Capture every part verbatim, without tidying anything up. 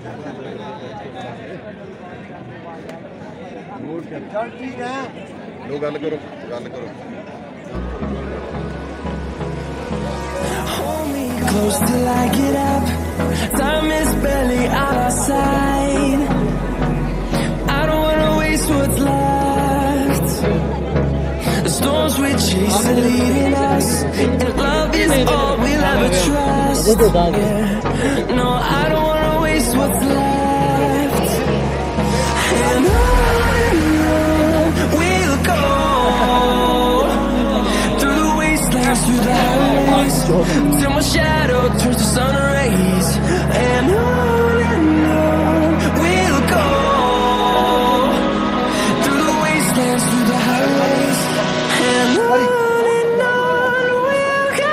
चल ठीक है लो गल करो गल करो Close till I get up. Time is barely on our side. I don't wanna waste what's left. The storms we chase are leading us, and love is all we'll ever trust. Yeah. No, I don't wanna waste what's left. And on we'll go through the wastelands, through the highways, till my shadow turns to sun rays. And on and on we'll go through the wastelands, through the highways. And on and on we'll go.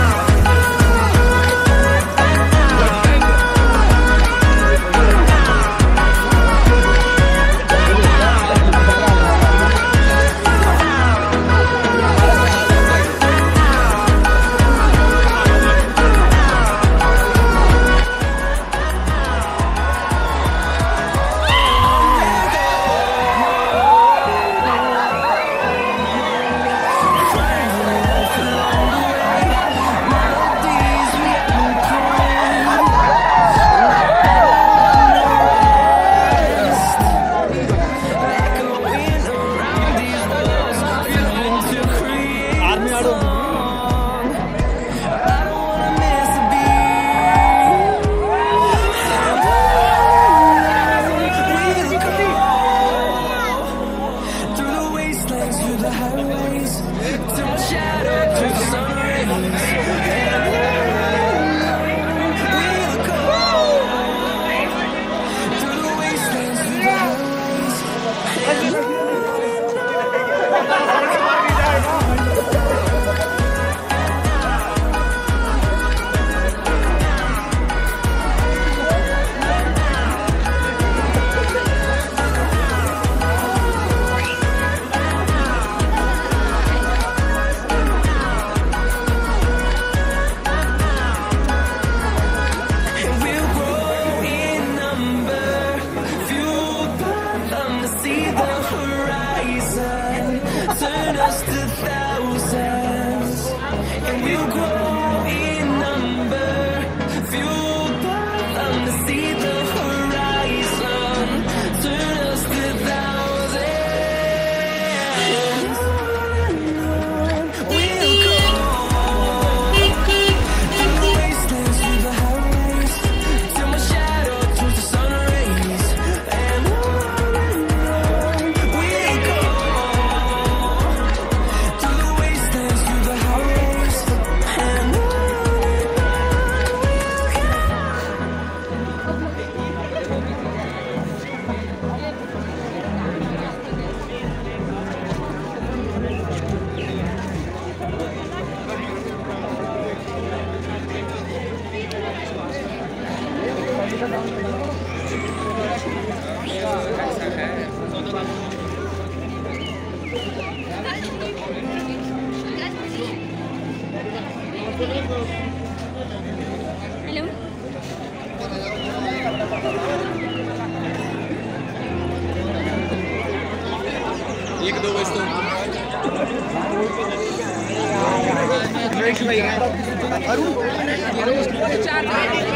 Hello. एक दो बजे तो